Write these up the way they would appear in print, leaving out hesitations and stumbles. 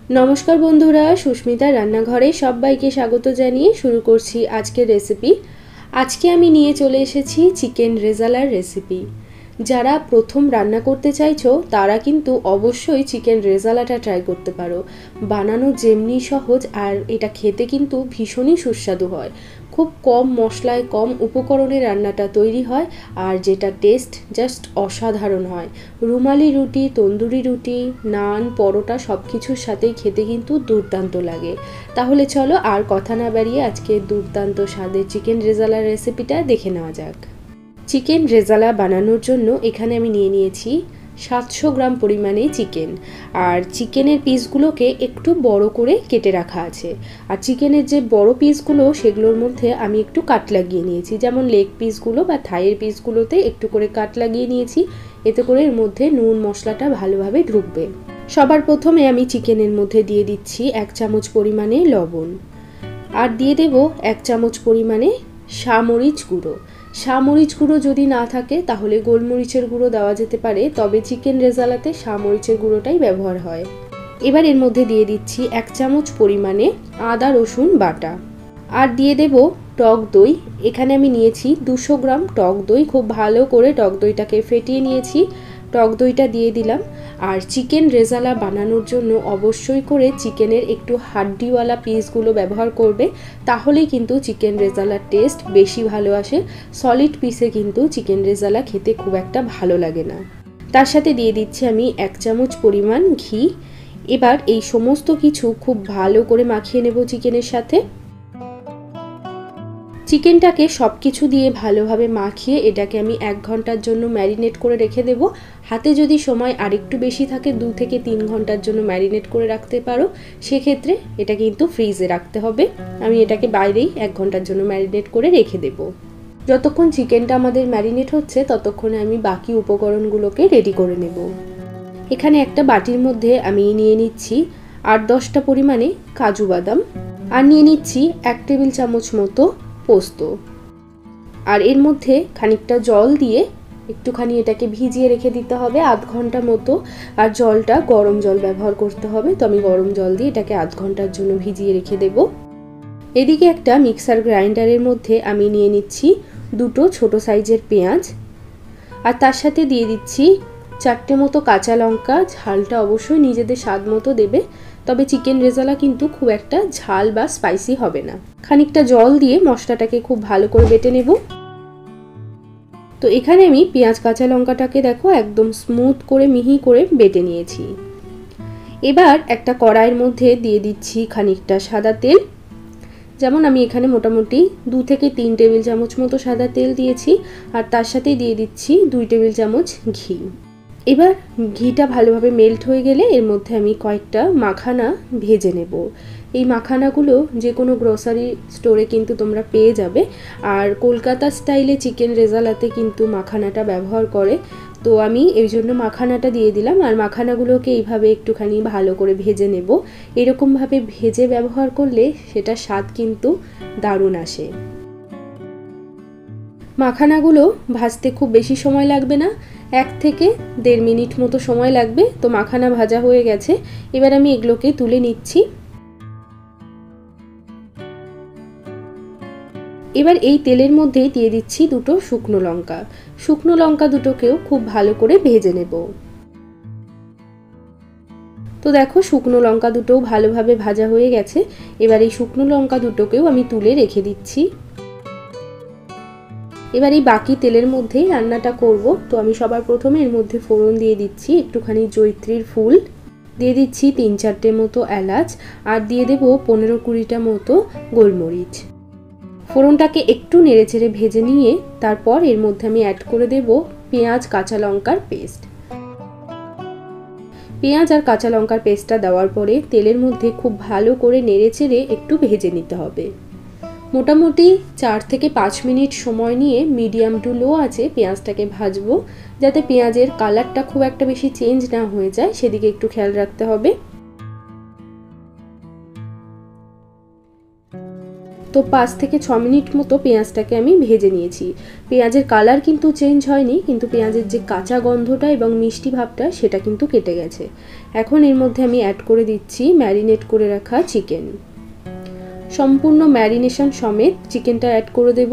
नमस्कार बंधुरा सुष्मिता रान्नाघरे सबाइके स्वागत जानिए शुरू करছি आजकेर रेसिपि। आज के आमी निये चले एसेछि चिकेन रेजालार रेसिपि। যারা প্রথম রান্না করতে চাইছো তারা কিন্তু অবশ্যই চিকেন রেজালাটা ট্রাই করতে পারো। বানানো যেমনি সহজ আর এটা খেতে কিন্তু ভীষণই সুস্বাদু হয়। খুব কম মশলায় কম উপকরণে রান্নাটা তৈরি হয় আর যেটা টেস্ট জাস্ট অসাধারণ হয়। রুমালি রুটি, তন্দুরি রুটি, নান, পরোটা সব কিছুর সাথেই খেতে কিন্তু দুর্দান্ত লাগে। তাহলে চলো আর কথা না বাড়িয়ে আজকে দুর্দান্ত স্বাদের চিকেন রেজালার রেসিপিটা দেখে নেওয়া যাক। চিকেন রেজালা বানানোর জন্য এখানে আমি নিয়ে নিয়েছি 700 গ্রাম পরিমাণে চিকেন। আর চিকেনের পিসগুলোকে একটু বড় করে কেটে রাখা আছে। আর চিকেনের যে বড় পিসগুলো সেগুলোর মধ্যে আমি একটু কাট লাগিয়ে নিয়েছি, যেমন লেগ পিসগুলো বা থাইয়ের পিসগুলোতে একটু করে কাট লাগিয়ে নিয়েছি, এতে করে এর মধ্যে নুন মশলাটা ভালোভাবে ঢুকবে। সবার প্রথমে আমি চিকেনের মধ্যে দিয়ে দিচ্ছি 1 চামচ পরিমাণে লবণ, আর দিয়ে দেব 1 চামচ পরিমাণে শামরিচ গুঁড়ো। শামরিচ গুঁড়ো যদি না থাকে তাহলে গোলমরিচের গুঁড়ো দেওয়া যেতে পারে, তবে চিকেন রেজালাতে শামরিচের গুঁড়োটাই ব্যবহার হয়। এবার এর মধ্যে দিয়ে দিচ্ছি 1 চামচ পরিমাণে আদা রসুন বাটা, আর দিয়ে দেব টক দই। এখানে আমি নিয়েছি 200 গ্রাম টক দই। খুব ভালো করে টক দইটাকে ফেটিয়ে নিয়েছি, টক দইটা দিয়ে দিলাম। আর চিকেন রেজালা বানানোর জন্য অবশ্যই করে চিকেনের একটু হাড্ডিওয়ালা পিসগুলো ব্যবহার করবে, তাহলেই কিন্তু চিকেন রেজালার টেস্ট বেশি ভালো আসে। সলিড পিসে কিন্তু চিকেন রেজালা খেতে খুব একটা ভালো লাগে না। তার সাথে দিয়ে দিচ্ছি আমি 1 চামচ পরিমাণ ঘি। এবার এই সমস্ত কিছু খুব ভালো করে মাখিয়ে নেব চিকেনের সাথে। চিকেনটাকে সব কিছু দিয়ে ভালোভাবে মাখিয়ে এটাকে আমি 1 ঘন্টার জন্য ম্যারিনেট করে রেখে দেব। হাতে যদি সময় আরেকটু বেশি থাকে 2 থেকে 3 ঘন্টার জন্য ম্যারিনেট করে রাখতে পারো, সেক্ষেত্রে এটা কিন্তু ফ্রিজে রাখতে হবে। আমি এটাকে বাইরেই 1 ঘন্টার জন্য ম্যারিনেট করে রেখে দেব। যতক্ষণ চিকেনটা আমাদের ম্যারিনেট হচ্ছে ততক্ষণে আমি বাকি উপকরণগুলোকে রেডি করে নেব। এখানে একটা বাটির মধ্যে আমি নিয়ে নিচ্ছি 8-10টা পরিমাণে কাজু বাদাম, আর নিয়ে নিচ্ছি 1 টেবিল চামচ মতো পোস্ত। আর এর মধ্যে খানিকটা জল দিয়ে একটুখানি এটাকে ভিজিয়ে রেখে দিতে হবে আধ ঘন্টা মতো। আর জলটা গরম জল ব্যবহার করতে হবে, তো আমি গরম জল দিয়ে এটাকে আধ ঘন্টার জন্য ভিজিয়ে রেখে দেব। এদিকে একটা মিক্সার গ্রাইন্ডারের মধ্যে আমি নিয়ে নিচ্ছি 2টো ছোট সাইজের পেঁয়াজ, আর তার সাথে দিয়ে দিচ্ছি 4টে মতো কাঁচা লঙ্কা। ঝালটা অবশ্যই নিজেদের স্বাদ মতো দেবে, তবে চিকেন রেজালা কিন্তু খুব একটা ঝাল বা স্পাইসি হবে না। খানিকটা জল দিয়ে মশলাটাকে খুব ভালো করে বেটে নেব। তো এখানে আমি পেঁয়াজ কাঁচা লঙ্কাটাকে দেখো একদম স্মুথ করে মিহি করে বেটে নিয়েছি। এবার একটা কড়াইয়ের মধ্যে দিয়ে দিচ্ছি খানিকটা সাদা তেল। যেমন আমি এখানে মোটামুটি 2 থেকে 3 টেবিল চামচ মতো সাদা তেল দিয়েছি, আর তার সাথে দিয়ে দিচ্ছি 2 টেবিল চামচ ঘি। এবার ঘিটা ভালোভাবে মেল্ট হয়ে গেলে এর মধ্যে আমি কয়েকটা মাখানা ভেজে নেব। এই মাখানাগুলো যে কোনো গ্রোসারি স্টোরে কিন্তু তোমরা পেয়ে যাবে, আর কলকাতা স্টাইলে চিকেন রেজালাতে কিন্তু মাখানাটা ব্যবহার করে। তো আমি এই জন্য মাখানাটা দিয়ে দিলাম, আর মাখানাগুলোকে এইভাবে একটুখানি ভালো করে ভেজে নেব। এরকমভাবে ভেজে ব্যবহার করলে সেটা স্বাদ কিন্তু দারুণ আসে। মাখানাগুলো ভাজতে খুব বেশি সময় লাগবে না, 1 থেকে 1.5 মিনিট মতো সময় লাগবে। তো মাখানা ভাজা হয়ে গেছে, এবার আমি এগুলোকে তুলে নিচ্ছি। এবার এই তেলের মধ্যেই দিয়ে দিচ্ছি 2টো শুকনো লঙ্কা। শুকনো লঙ্কা দুটোকেও খুব ভালো করে ভেজে নেব। তো দেখো শুকনো লঙ্কা দুটোও ভালোভাবে ভাজা হয়ে গেছে। এবার এই শুকনো লঙ্কা দুটোকেও আমি তুলে রেখে দিচ্ছি। এবার এই বাকি তেলের মধ্যেই রান্নাটা করব। তো আমি সবার প্রথমে এর মধ্যে ফোড়ন দিয়ে দিচ্ছি একটুখানি জয়িত্রীর ফুল, দিয়ে দিচ্ছি 3-4টে মতো এলাচ, আর দিয়ে দেব 15-20টা মতো গোলমরিচ। ফোড়নটাকে একটু নেড়েচেড়ে ভেজে নিয়ে তারপর এর মধ্যে আমি অ্যাড করে দেব পেঁয়াজ কাঁচা লঙ্কার পেস্ট। পেঁয়াজ আর কাঁচা লঙ্কার পেস্টটা দেওয়ার পরে তেলের মধ্যে খুব ভালো করে নেড়েচেড়ে একটু ভেজে নিতে হবে। মোটামুটি 4 থেকে 5 মিনিট সময় নিয়ে মিডিয়াম টু লো আঁচে পেঁয়াজটাকে ভাজবো, যাতে পেঁয়াজের কালারটা খুব একটা বেশি চেঞ্জ না হয়ে যায়, সেদিকে একটু খেয়াল রাখতে হবে। তো 5 থেকে 6 মিনিট মতো পেঁয়াজটাকে আমি ভেজে নিয়েছি। পেঁয়াজের কালার কিন্তু চেঞ্জ হয়নি, কিন্তু পেঁয়াজের যে কাঁচা গন্ধটা এবং মিষ্টি ভাবটা সেটা কিন্তু কেটে গেছে। এখন এর মধ্যে আমি অ্যাড করে দিচ্ছি ম্যারিনেট করে রাখা চিকেন। সম্পূর্ণ ম্যারিনেশন সমেত চিকেনটা অ্যাড করে দেব।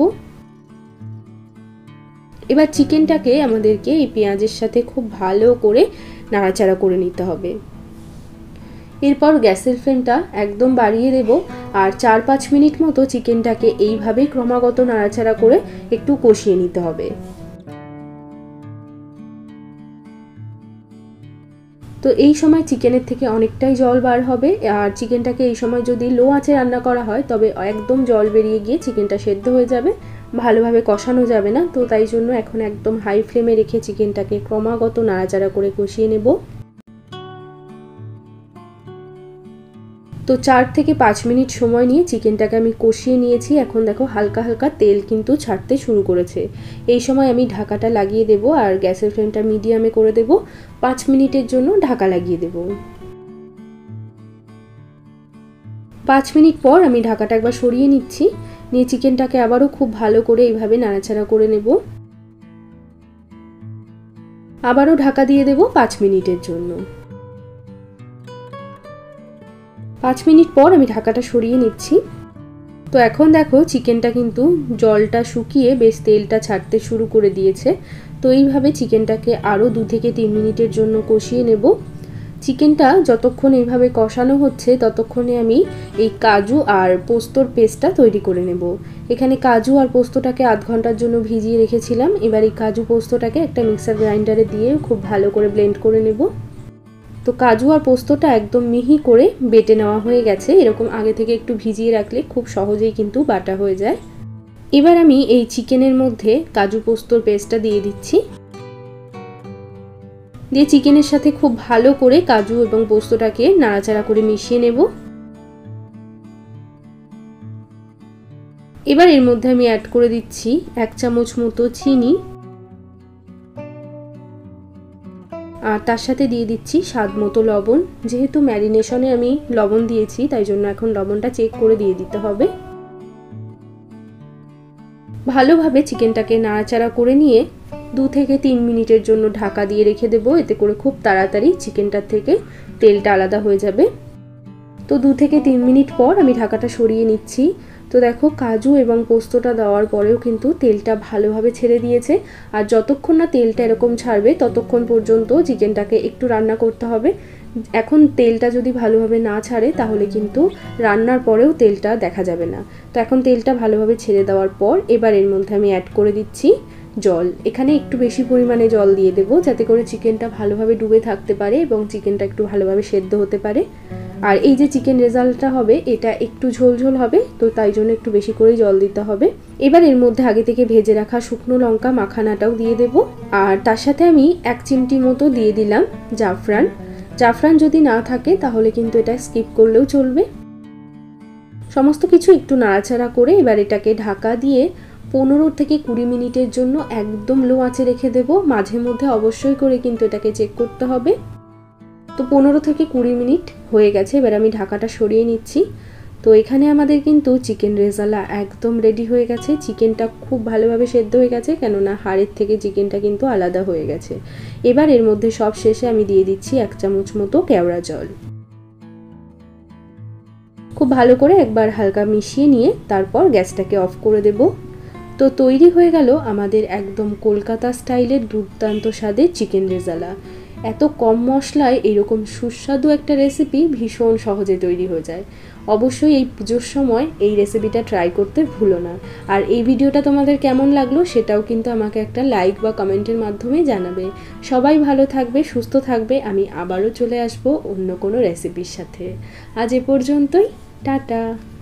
এবার চিকেনটাকে আমাদেরকে এই পেঁয়াজের সাথে খুব ভালো করে নাড়াচাড়া করে নিতে হবে। এরপর গ্যাসের ফ্লেমটা একদম বাড়িয়ে দেব আর 4-5 মিনিট মতো চিকেনটাকে এইভাবে ক্রমাগত নাড়াচাড়া করে একটু কষিয়ে নিতে হবে। তো এই সময় চিকেনের থেকে অনেকটাই জল বার হবে, আর চিকেনটাকে এই সময় যদি লো আঁচে রান্না করা হয় তবে একদম জল বেরিয়ে গিয়ে চিকেনটা সেদ্ধ হয়ে যাবে, ভালোভাবে কষানো যাবে না। তো তাই জন্য এখন একদম হাই ফ্লেমে রেখে চিকেনটাকে ক্রমাগত নাড়াচাড়া করে কষিয়ে নেব। তো 4 থেকে 5 মিনিট সময় নিয়ে চিকেনটাকে আমি কষিয়ে নিয়েছি। এখন দেখো হালকা হালকা তেল কিন্তু ছাড়তে শুরু করেছে। এই সময় আমি ঢাকাটা লাগিয়ে দেব আর গ্যাসের ফ্লেমটা মিডিয়ামে করে দেব। 5 মিনিটের জন্য ঢাকা লাগিয়ে দেব। 5 মিনিট পর আমি ঢাকাটা একবার সরিয়ে নিচ্ছি, নিয়ে চিকেনটাকে আবারও খুব ভালো করে এইভাবে নাড়াচাড়া করে নেব। আবারও ঢাকা দিয়ে দেব 5 মিনিটের জন্য। 5 মিনিট পর আমি ঢাকাটা সরিয়ে নিচ্ছি। তো এখন দেখো চিকেনটা কিন্তু জলটা শুকিয়ে বেশ তেলটা ছাড়তে শুরু করে দিয়েছে। তো এইভাবে চিকেনটাকে আরও 2 থেকে 3 মিনিটের জন্য কষিয়ে নেব। চিকেনটা যতক্ষণ এইভাবে কষানো হচ্ছে ততক্ষণে আমি এই কাজু আর পোস্তর পেস্টটা তৈরি করে নেব। এখানে কাজু আর পোস্তটাকে আধ ঘন্টার জন্য ভিজিয়ে রেখেছিলাম। এবার এই কাজু পোস্তটাকে একটা মিক্সার গ্রাইন্ডারে দিয়ে খুব ভালো করে ব্লেন্ড করে নেব। তো কাজু আর পোস্তটা একদম মিহি করে বেটে নেওয়া হয়ে গেছে। এরকম আগে থেকে একটু ভিজিয়ে রাখলে খুব সহজেই কিন্তু বাটা হয়ে যায়। এবার আমি এই চিকেনের মধ্যে কাজু পোস্তর পেস্টটা দিয়ে দিচ্ছি, দিয়ে চিকেনের সাথে খুব ভালো করে কাজু এবং পোস্তটাকে নাড়াচাড়া করে মিশিয়ে নেব। এবার এর মধ্যে আমি অ্যাড করে দিচ্ছি 1 চামচ মতো চিনি, আর তার সাথে দিয়ে দিচ্ছি স্বাদ মতো লবণ। যেহেতু ম্যারিনেশনে আমি লবণ দিয়েছি তাই জন্য এখন লবণটা চেক করে দিয়ে দিতে হবে। ভালোভাবে চিকেনটাকে নাড়াচাড়া করে নিয়ে 2 থেকে 3 মিনিটের জন্য ঢাকা দিয়ে রেখে দেবো। এতে করে খুব তাড়াতাড়ি চিকেনটার থেকে তেলটা আলাদা হয়ে যাবে। তো 2 থেকে 3 মিনিট পর আমি ঢাকাটা সরিয়ে নিচ্ছি। তো দেখো কাজু এবং পোস্তটা দেওয়ার পরেও কিন্তু তেলটা ভালোভাবে ছেড়ে দিয়েছে। আর যতক্ষণ না তেলটা এরকম ছাড়বে ততক্ষণ পর্যন্ত চিকেনটাকে একটু রান্না করতে হবে। এখন তেলটা যদি ভালোভাবে না ছাড়ে তাহলে কিন্তু রান্নার পরেও তেলটা দেখা যাবে না। তো এখন তেলটা ভালোভাবে ছেড়ে দেওয়ার পর এবার এর মধ্যে আমি অ্যাড করে দিচ্ছি জল। এখানে একটু বেশি পরিমাণে জল দিয়ে দেবো যাতে করে চিকেনটা ভালোভাবে ডুবে থাকতে পারে এবং চিকেনটা একটু ভালোভাবে সেদ্ধ হতে পারে। আর এই যে চিকেন রেজাল্টটা হবে এটা একটু ঝোলঝোল হবে, তো তাই জন্য একটু বেশি করেই জল দিতে হবে। এবার এর মধ্যে আগে থেকে ভেজে রাখা শুকনো লঙ্কা মাখানাটাও দিয়ে দেব, আর তার সাথে আমি 1 চিমটি মতো দিয়ে দিলাম জাফরান। জাফরান যদি না থাকে তাহলে কিন্তু এটা স্কিপ করলেও চলবে। সমস্ত কিছু একটু নাড়াচাড়া করে এবার এটাকে ঢাকা দিয়ে 15 থেকে 20 মিনিটের জন্য একদম লো আঁচে রেখে দেব। মাঝে মধ্যে অবশ্যই করে কিন্তু এটাকে চেক করতে হবে। তো 15 থেকে 20 মিনিট হয়ে গেছে, এবার আমি ঢাকাটা সরিয়ে নিচ্ছি। তো এখানে আমাদের কিন্তু চিকেন রেজালা একদম রেডি হয়ে গেছে। চিকেনটা খুব ভালোভাবে সেদ্ধ হয়ে গেছে, কেননা হাড়ের থেকে চিকেনটা কিন্তু আলাদা হয়ে গেছে। এবার এর মধ্যে সব শেষে আমি দিয়ে দিচ্ছি 1 চামচ মতো কেওড়া জল। খুব ভালো করে একবার হালকা মিশিয়ে নিয়ে তারপর গ্যাসটাকে অফ করে দেব। তো তৈরি হয়ে গেল আমাদের একদম কলকাতা স্টাইলের দুর্দান্ত স্বাদের চিকেন রেজালা। এত কম মশলায় এরকম সুস্বাদু একটা রেসিপি ভীষণ সহজে তৈরি হয়ে যায়। অবশ্যই এই পুজোর সময় এই রেসিপিটা ট্রাই করতে ভুলো না। আর এই ভিডিওটা তোমাদের কেমন লাগলো সেটাও কিন্তু আমাকে একটা লাইক বা কমেন্টের মাধ্যমে জানাবে। সবাই ভালো থাকবে, সুস্থ থাকবে। আমি আবারও চলে আসবো অন্য কোনো রেসিপির সাথে। আজ এ পর্যন্তই, টাটা।